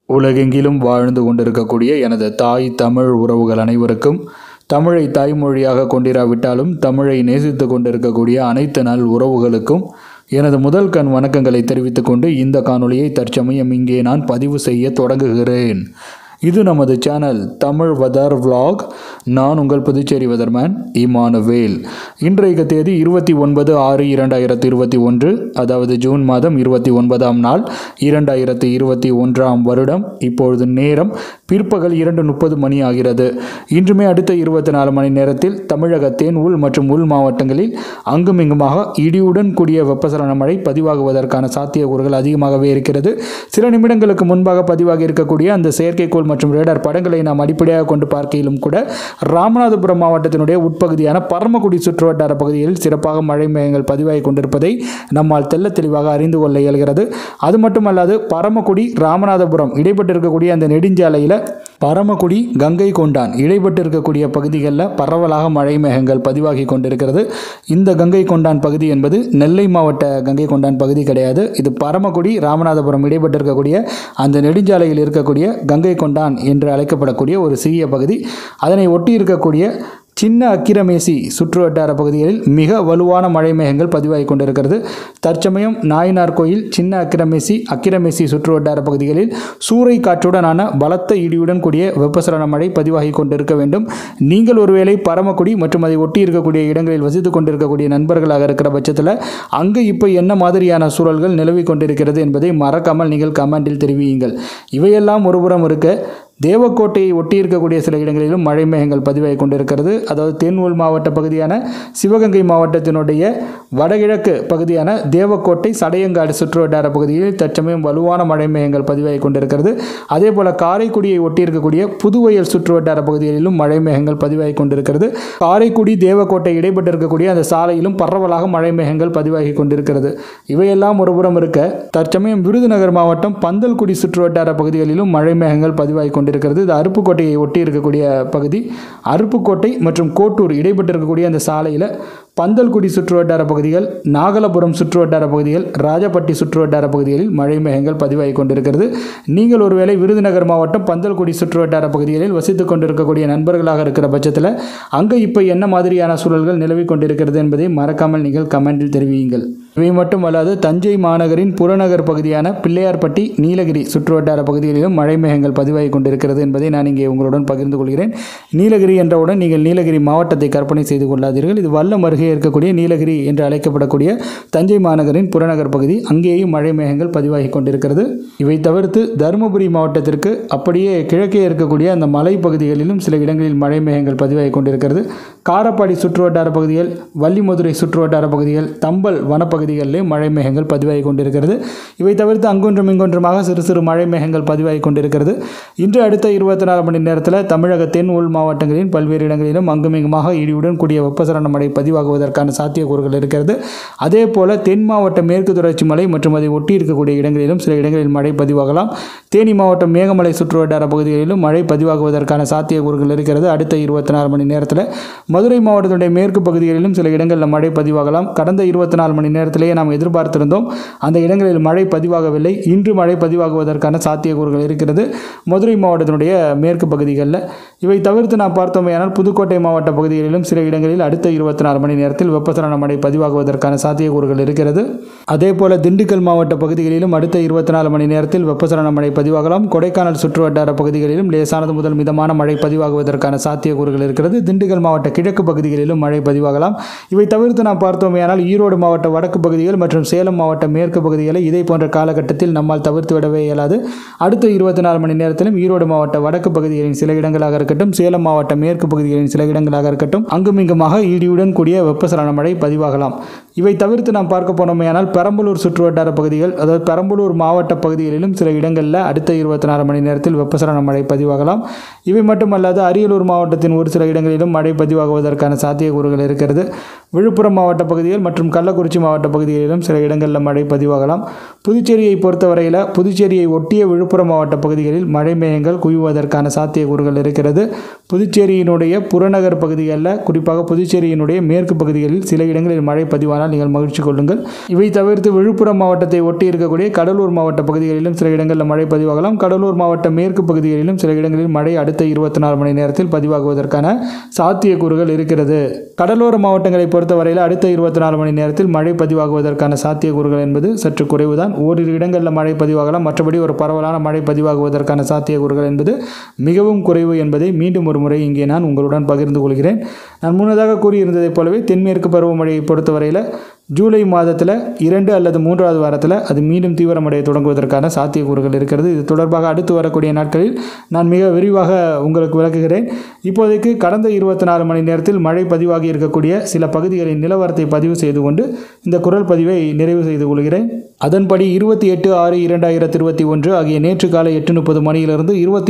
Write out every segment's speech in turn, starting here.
உலகெங்கிலும் வாழ்ந்து கொண்டிருக்கக்கூடிய எனது தாய் தமிழ் உறவுகள் அனைவருக்கும், தமிழை தாய்மொழியாக கொண்டிராவிட்டாலும் தமிழை நேசித்து கொண்டிருக்கக்கூடிய அனைத்து நல் உறவுகளுக்கும் எனது முதல் கண் வணக்கங்களை தெரிவித்துக் கொண்டு இந்த காணொளியை தற்சமயம் இங்கே நான் பதிவு செய்ய தொடங்குகிறேன். இது நமது சேனல் தமிழ் வெதர் vlog. நான் உங்கள் புதுச்சேரி வெதர்மேன் இமானுவேல். இன்றைய தேதி 29/6/2021, அதாவது ஜூன் மாதம் 29ஆம் நாள் 2021ஆம் வருடம். இப்பொழுது நேரம் பிற்பகல் 2:30 மணி ஆகிறது. இன்றுமே அடுத்த 24 மணி நேரத்தில் தமிழக தென் உள் மற்றும் உள் மாவட்டங்களில் அங்குமிங்குமாக இடியுடன் கூடிய வெப்பசலன மழை பதிவாகுவதற்கான சாத்தியக்கூறுகள் அதிகமாகவே இருக்கிறது. சில நிமிடங்களுக்கு முன்பாக பதிவாகி இருக்கக்கூடிய அந்த செயற்கைக்கோள் மற்றும் ரேடார் படங்களை நாம் அடிப்படையாக கொண்டு பார்க்கையிலும் கூட ராமநாதபுரம் மாவட்டத்தினுடைய உட்பகுதியான பரமக்குடி சுற்றுவட்டார பகுதிகளில் சிறப்பாக மழை மேகங்கள் பதிவாகி கொண்டிருப்பதை நம்மால் தெல்ல தெளிவாக அறிந்து கொள்ள இயல்கிறது. அது மட்டுமல்லாது பரமக்குடி ராமநாதபுரம் இடைப்பட்டிருக்கக்கூடிய அந்த நெடுஞ்சாலையில் பரமக்குடி கங்கை கொண்டான் இடைப்பட்டு இருக்கக்கூடிய பகுதிகளில் பரவலாக மழை மேகங்கள் பதிவாகி கொண்டிருக்கிறது. இந்த கங்கை கொண்டான் பகுதி என்பது நெல்லை மாவட்ட கங்கை கொண்டான் பகுதி கிடையாது. இது பரமக்குடி ராமநாதபுரம் இடைப்பட்டு இருக்கக்கூடிய அந்த நெடுஞ்சாலையில் இருக்கக்கூடிய கங்கை கொண்டான் என்று அழைக்கப்படக்கூடிய ஒரு சிறிய பகுதி. அதனை ஒட்டி இருக்கக்கூடிய சின்ன அக்கிரமேசி சுற்றுவட்டார பகுதிகளில் மிக வலுவான மழை மேகங்கள் பதிவாகி கொண்டிருக்கிறது. தற்சமயம் நாயனார் கோயில் சின்ன அக்கிரமேசி சுற்றுவட்டார பகுதிகளில் சூறை காற்றுடனான பலத்த இடியுடன் கூடிய வெப்பசலன மழை பதிவாகி கொண்டிருக்க வேண்டும். நீங்கள் ஒருவேளை பரமக்குடி மற்றும் அதை ஒட்டி இருக்கக்கூடிய இடங்களில் வசித்துக் கொண்டிருக்கக்கூடிய நண்பர்களாக இருக்கிற பட்சத்தில் அங்கு இப்போ என்ன மாதிரியான சூழல்கள் நிலவி கொண்டிருக்கிறது என்பதை மறக்காமல் நீங்கள் கமெண்டில் தெரிவியுங்கள். இவையெல்லாம் ஒருபுறம் இருக்க, தேவக்கோட்டையை ஒட்டி இருக்கக்கூடிய சில இடங்களிலும் மழை மேகங்கள் பதிவாகி கொண்டிருக்கிறது. அதாவது தென் உள் மாவட்ட பகுதியான சிவகங்கை மாவட்டத்தினுடைய வடகிழக்கு பகுதியான தேவக்கோட்டை சடையங்காடு சுற்றுவட்டார பகுதியில் தற்சமயம் வலுவான மழை மேகங்கள் பதிவாகி கொண்டிருக்கிறது. அதே போல காரைக்குடியை ஒட்டி இருக்கக்கூடிய புதுவயல் சுற்றுவட்டார பகுதிகளிலும் மழை மேகங்கள் பதிவாகி கொண்டிருக்கிறது. காரைக்குடி தேவக்கோட்டை இடைப்பட்டு இருக்கக்கூடிய அந்த சாலையிலும் பரவலாக மழை மேகங்கள் பதிவாகி கொண்டிருக்கிறது. இவையெல்லாம் ஒருபுறம் இருக்க, தற்சமயம் விருதுநகர் மாவட்டம் பந்தல்குடி சுற்றுவட்டார பகுதிகளிலும் மழை மேகங்கள் பதிவாகி கொண்டிருக்கிறது. இது அருப்புக்கோட்டையை ஒட்டி இருக்கக்கூடிய பகுதி. அருப்புக்கோட்டை மற்றும் கோட்டூர் இடைப்பட்டு இருக்கக்கூடிய அந்த சாலையில் பந்தல்குடி சுற்றுவட்டார பகுதிகள், நாகலபுரம் சுற்றுவட்டார பகுதிகள், ராஜப்பட்டி சுற்றுவட்டார பகுதிகளில் மழை மேகங்கள் பதிவாகி கொண்டிருக்கிறது. நீங்கள் ஒருவேளை விருதுநகர் மாவட்டம் பந்தல்குடி சுற்றுவட்டார பகுதிகளில் வசித்துக் கொண்டிருக்கக்கூடிய நண்பர்களாக இருக்கிற பட்சத்தில் அங்கே இப்போ என்ன மாதிரியான சூழல்கள் நிலவி கொண்டிருக்கிறது என்பதை மறக்காமல் நீங்கள் கமெண்டில் தெரிவியுங்கள். இவை மட்டுமல்லாது தஞ்சை மாநகரின் புறநகர் பகுதியான பிள்ளையார்பட்டி, நீலகிரி சுற்றுவட்டார பகுதிகளிலும் மழை மேகங்கள் பதிவாகி கொண்டிருக்கிறது என்பதை நான் இங்கே உங்களுடன் பகிர்ந்து கொள்கிறேன். நீலகிரி என்றவுடன் நீங்கள் நீலகிரி மாவட்டத்தை கற்பனை செய்து கொள்ளாதீர்கள். இது வல்லம் அருகே இருக்கக்கூடிய நீலகிரி என்று அழைக்கப்படக்கூடிய தஞ்சை மாநகரின் புறநகர் பகுதி. அங்கேயும் மழை மேகங்கள் பதிவாகி கொண்டிருக்கிறது. இவை தவிர்த்து தருமபுரி மாவட்டத்திற்கு அப்படியே கிழக்கே இருக்கக்கூடிய அந்த மலை பகுதிகளிலும் சில இடங்களில் மழை மேகங்கள் பதிவாகி கொண்டிருக்கிறது. காரப்பாடி சுற்றுவட்டார பகுதிகள், வள்ளிமதுரை சுற்றுவட்டார பகுதிகள், தம்பல் வனப்பகுதிகளிலே மழை மேகங்கள் பதிவாகி கொண்டிருக்கிறது. இவை தவிர்த்து அங்கொன்றும் இங்கொன்றுமாக சிறு சிறு மழை மேகங்கள் பதிவாகி கொண்டிருக்கிறது. இன்று அடுத்த 24 மணி நேரத்தில் தமிழக தென் உள் மாவட்டங்களின் பல்வேறு இடங்களிலும் அங்குமிங்குமாக இடியுடன் கூடிய வெப்பசலன மழை பதிவாகுவதற்கான சாத்தியக்கூறுகள் இருக்கிறது. அதே போல தென் மாவட்ட மேற்கு தொடர்ச்சி மலை மற்றும் அதை ஒட்டி இருக்கக்கூடிய இடங்களிலும் சில இடங்களில் மழை பதிவாகலாம். தேனி மாவட்டம் மேகமலை சுற்றுவட்டார பகுதிகளிலும் மழை பதிவாகுவதற்கான சாத்தியக்கூறுகள் இருக்கிறது. அடுத்த 24 மணி நேரத்தில் மதுரை மாவட்டத்தினுடைய மேற்கு பகுதிகளிலும் சில இடங்களில் மழை பதிவாகலாம். கடந்த 24 மணி நேரத்திலேயே நாம் எதிர்பார்த்திருந்தோம், அந்த இடங்களில் மழை பதிவாகவில்லை. இன்று மழை பதிவாகுவதற்கான சாத்தியக்கூறுகள் இருக்கிறது மதுரை மாவட்டத்தினுடைய மேற்கு பகுதிகளில். இவை தவிர்த்து நாம் பார்த்தோமேயானால் புதுக்கோட்டை மாவட்ட பகுதிகளிலும் சில இடங்களில் அடுத்த 24 மணி நேரத்தில் வெப்பசலன மழை பதிவாகுவதற்கான சாத்தியக்கூறுகள் இருக்கிறது. அதே போல திண்டுக்கல் மாவட்ட பகுதிகளிலும் அடுத்த 24 மணி நேரத்தில் வெப்பசலன மழை பதிவாகலாம். கொடைக்கானல் சுற்றுவட்டார பகுதிகளிலும் லேசானது முதல் மிதமான மழை பதிவாகுவதற்கான சாத்தியக்கூறுகள் இருக்கிறது. திண்டுக்கல் மாவட்ட கிழக்கு பகுதிகளிலும் மழை பதிவாகலாம். இவை தவிர்த்து நாம் பார்த்தோமேயானால் ஈரோடு மாவட்ட வடக்கு பகுதிகள் மற்றும் சேலம் மாவட்ட மேற்கு பகுதிகளை இதே போன்ற காலகட்டத்தில் நம்மால் தவிர்த்து விடவே இயலாது. அடுத்த 24 மணி நேரத்திலும் ஈரோடு மாவட்ட வடக்கு பகுதிகளின் சில இடங்களாக இருக்கட்டும், சேலம் மாவட்ட மேற்கு பகுதிகளின் சில இடங்களாக இருக்கட்டும், அங்குமிங்குமாக இடியுடன் கூடிய வெப்பசலன மழை பதிவாகலாம். இவை தவிர்த்து நாம் பார்க்க போனோமேயானால் பெரம்பலூர் சுற்றுவட்டார பகுதிகள், அதாவது பெரம்பலூர் மாவட்ட பகுதிகளிலும் சில இடங்களில் அடுத்த 24 மணி நேரத்தில் வெப்பசலன மழை பதிவாகலாம். இவை மட்டுமல்லாது அரியலூர் மாவட்டத்தின் ஒரு சில இடங்களிலும் மழை பதிவாகுவதற்கான சாத்தியக்கூறுகள் இருக்கிறது. விழுப்புரம் மாவட்ட பகுதிகள் மற்றும் கள்ளக்குறிச்சி மாவட்ட பகுதிகளிலும் சில இடங்களில் மழை பதிவாகலாம். புதுச்சேரியை பொறுத்தவரையில் புதுச்சேரியை ஒட்டிய விழுப்புரம் மாவட்ட பகுதிகளில் மழை மேகங்கள் குவிவதற்கான சாத்தியக்கூறுகள் இருக்கிறது. புதுச்சேரியினுடைய புறநகர் பகுதிகளில், குறிப்பாக புதுச்சேரியினுடைய மேற்கு பகுதிகளில் சில இடங்களில் மழை பதிவானால் நீங்கள் மகிழ்ச்சி கொள்ளுங்கள். இவை தவிர்த்து விழுப்புரம் மாவட்டத்தை ஒட்டி இருக்கக்கூடிய கடலூர் மாவட்ட பகுதிகளிலும் சில இடங்களில் மழை பதிவாகலாம். கடலூர் மாவட்ட மேற்கு பகுதிகளிலும் சில இடங்களில் மழை அடுத்த 24 மணி நேரத்தில் பதிவாகுவதற்கான சாத்தியக்கூறுகள் இருக்கிறது. கடலோர மாவட்டங்களை பொறுத்தவரையில் அடுத்த 24 மணி நேரத்தில் மழை பதிவாகுவதற்கான சாத்தியக்கூறுகள் என்பது சற்று குறைவுதான். ஓரிரு இடங்களில் மழை பதிவாகலாம். மற்றபடி ஒரு பரவலான மழை பதிவாகுவதற்கான சாத்தியக்கூறுகள் என்பது மிகவும் குறைவு என்பதை மீண்டும் ஒரு முறை இங்கே நான் உங்களுடன் பகிர்ந்து கொள்கிறேன். நான் முன்னதாக கூறியிருந்ததைப் போலவே தென்மேற்கு பருவமழையை பொறுத்தவரையில் ஜூலை மாதத்தில் 2 அல்லது 3வது வாரத்தில் அது மீண்டும் தீவிரமடைய தொடங்குவதற்கான சாத்தியக்கூறுகள் இருக்கிறது. இது தொடர்பாக அடுத்து வரக்கூடிய நாட்களில் நான் மிக விரிவாக உங்களுக்கு விளக்குகிறேன். இப்போதைக்கு கடந்த 24 மணி நேரத்தில் மழை பதிவாகி இருக்கக்கூடிய சில பகுதிகளின் நிலவரத்தை பதிவு செய்து கொண்டு இந்த குரல் பதிவை நிறைவு செய்து கொள்கிறேன். அதன்படி 28/6/2021 ஆகிய நேற்று காலை 8:30 மணியிலிருந்து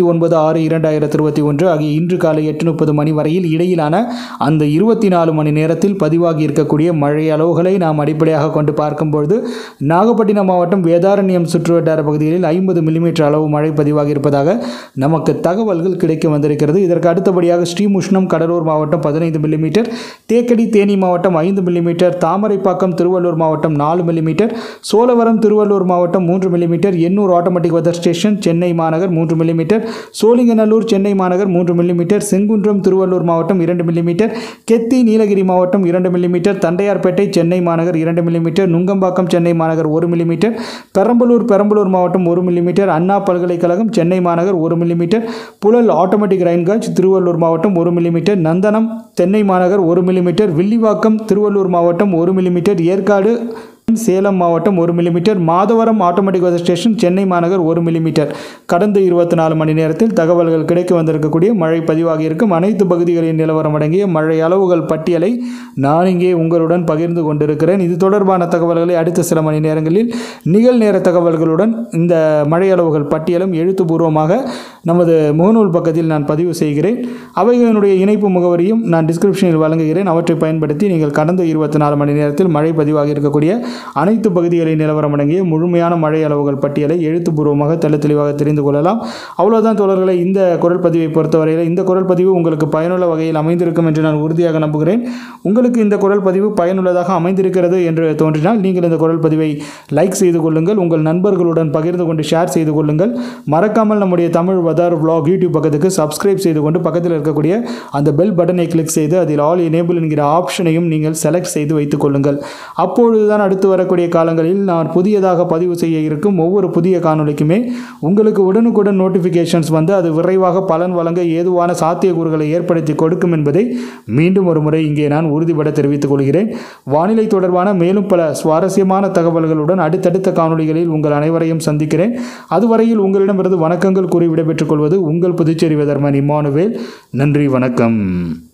29/6/2021 ஆகிய இன்று காலை 8:30 மணி வரையில் இடையிலான அந்த 24 மணி நேரத்தில் பதிவாகி இருக்கக்கூடிய மழை அளவுகளை நாம் அடிப்படையாக கொண்டு பார்க்கும்பொழுது நாகப்பட்டினம் மாவட்டம் வேதாரண்யம் சுற்றுவட்டார பகுதிகளில் 50 மில்லிமீட்டர் அளவு மழை பதிவாகி இருப்பதாக நமக்கு தகவல்கள் கிடைக்க வந்திருக்கிறது. இதற்கு அடுத்தபடியாக ஸ்ரீமுஷ்ணம் கடலூர் மாவட்டம் 15 மில்லிமீட்டர், தேக்கடி தேனி மாவட்டம் 5 மில்லிமீட்டர், தாமரைப்பாக்கம் திருவள்ளூர் மாவட்டம் 4 மில்லிமீட்டர், சோழவரம் திருவள்ளூர் மாவட்டம் 3 millimetre, Ennore automatic weather station Chennai மாநகர் 3 மில்லிமீட்டர், சோழிங்கநல்லூர் சென்னை மாநகர் 3 மில்லிமீட்டர், செங்குன்றம் திருவள்ளூர் மாவட்டம் 2 மில்லிமீட்டர், கெத்தி நீலகிரி மாவட்டம் 2 மில்லிமீட்டர், தண்டையார்பேட்டை சென்னை மாநகர் 2 மில்லிமீட்டர், நுங்கம்பாக்கம் சென்னை மாநகர் 1 மில்லிமீட்டர், பெரம்பலூர் மாவட்டம் 1 மில்லிமீட்டர், அண்ணா பல்கலைக்கழகம் சென்னை மாநகர் 1 millimetre, Puzhal automatic rain gauge Tiruvallur மாவட்டம் 1 மில்லிமீட்டர், நந்தனம் சென்னை மாநகர் 1 மில்லிமீட்டர், வில்லிவாக்கம் திருவள்ளூர் மாவட்டம் 1 மில்லிமீட்டர், ஏற்காடு சேலம் மாவட்டம் 1 millimetre, Madhavaram automatic weather station Chennai மாநகர் 1 மில்லிமீட்டர். கடந்த 24 மணி நேரத்தில் தகவல்கள் கிடைக்க வந்திருக்கக்கூடிய மழை பதிவாகி இருக்கும் அனைத்து பகுதிகளின் நிலவரம் அடங்கிய மழை அளவுகள் பட்டியலை நான் இங்கே உங்களுடன் பகிர்ந்து கொண்டிருக்கிறேன். இது தொடர்பான தகவல்களை அடுத்த சில மணி நேரங்களில் நிகழ்நேர தகவல்களுடன் இந்த மழை அளவுகள் பட்டியலும் எழுத்துப்பூர்வமாக நமது முகநூல் பக்கத்தில் நான் பதிவு செய்கிறேன். அவைகளினுடைய இணைப்பு முகவரியும் நான் டிஸ்கிரிப்ஷனில் வழங்குகிறேன். அவற்றை பயன்படுத்தி நீங்கள் கடந்த 24 மணி நேரத்தில் மழை பதிவாகி இருக்கக்கூடிய அனைத்து பகுதிகளின் நிலவரம் அடங்கிய முழுமையான மழை அளவுகள் பட்டியலை எழுத்துப்பூர்வமாக தெளிவாக தெரிந்து கொள்ளலாம். அவ்வளவுதான் தோழர்களே, இந்த குரல் பதிவை பொறுத்தவரையில் இந்த குரல் பதிவு உங்களுக்கு பயனுள்ள வகையில் அமைந்திருக்கும் என்று நான் உறுதியாக நம்புகிறேன். உங்களுக்கு இந்த குரல் பதிவு பயனுள்ளதாக அமைந்திருக்கிறது என்று தோன்றினால் நீங்கள் இந்த குரல் பதிவை லைக் செய்து கொள்ளுங்கள், உங்கள் நண்பர்களுடன் பகிர்ந்து கொண்டு ஷேர் செய்து கொள்ளுங்கள். மறக்காமல் நம்முடைய தமிழ் வெதர் vlog யூடியூப் பக்கத்துக்கு சப்ஸ்கிரைப் செய்து கொண்டு பக்கத்தில் இருக்கக்கூடிய அந்த பெல் பட்டனை கிளிக் செய்து அதில் ஆல் எனேபிள் என்கிற ஆப்ஷனையும் நீங்கள் செலக்ட் செய்து வைத்துக் கொள்ளுங்கள். அப்பொழுதுதான் அடுத்து வரக்கூடிய காலங்களில் நான் புதியதாக பதிவு செய்ய இருக்கும் ஒவ்வொரு புதிய காணொளிக்குமே உங்களுக்கு உடனுக்குடன் நோட்டிஃபிகேஷன்ஸ் வந்து அது விரைவாக பலன் வழங்க ஏதுவான சாத்தியக்கூறுகளை ஏற்படுத்தி கொடுக்கும் என்பதை மீண்டும் ஒரு முறை இங்கே நான் உறுதிபட தெரிவித்துக் கொள்கிறேன். வானிலை தொடர்பான மேலும் பல சுவாரஸ்யமான தகவல்களுடன் அடுத்தடுத்த காணொளிகளில் உங்கள் அனைவரையும் சந்திக்கிறேன். அதுவரையில் உங்களிடமிருந்து வணக்கங்கள் கூறி விடைபெற்றுக் கொள்வது உங்கள் புதுச்சேரி வெதர்மேன் இம்மானுவேல். நன்றி, வணக்கம்.